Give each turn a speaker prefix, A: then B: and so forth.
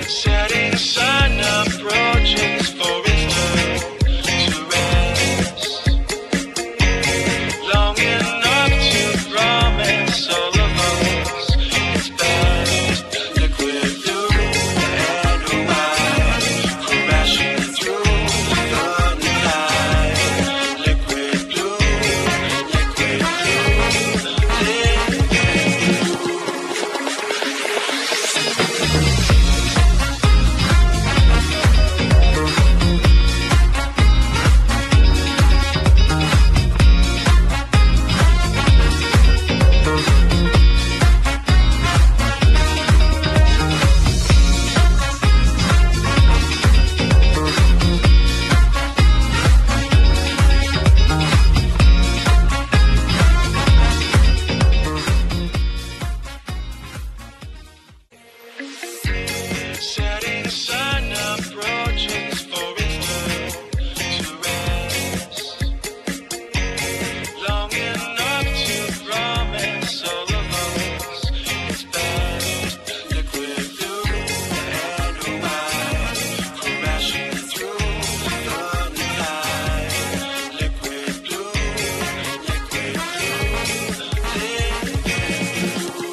A: Setting a sign approaching for its turn to rest. Long enough to promise all of us its best. Liquid blue and white, crashing through the night. Liquid blue, liquid blue, liquid blue. Setting a sign approaching for its turn to rest. Long enough to promise all of us its best. Liquid blue and white, crashing through the night. Liquid blue, liquid blue, liquid blue.